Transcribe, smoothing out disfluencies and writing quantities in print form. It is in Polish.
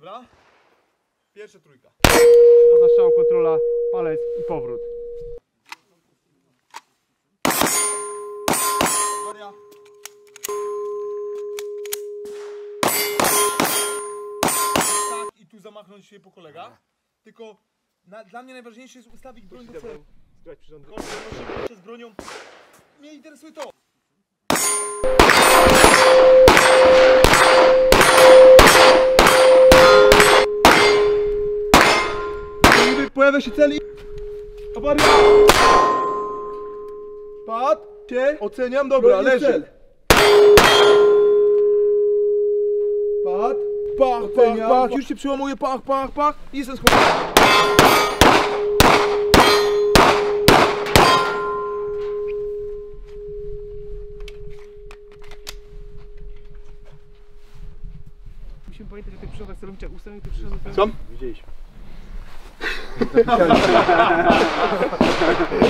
Dobra? Pierwsza trójka. Poza strzał, kontrola, palec i powrót. Maria. Tak, i tu zamachnąć się po kolegach. Tylko dla mnie najważniejsze jest ustawić broń do celu. Z bronią. Mnie interesuje to. Pojawia się cel i... Awaria! Patrzcie! Oceniam, dobra, leży. Pach, już się przełamuje, pach i jestem schowany. Musimy pamiętać o tych przodach celowniczych, ustawiamy tych przodach. Co? Widzieliśmy.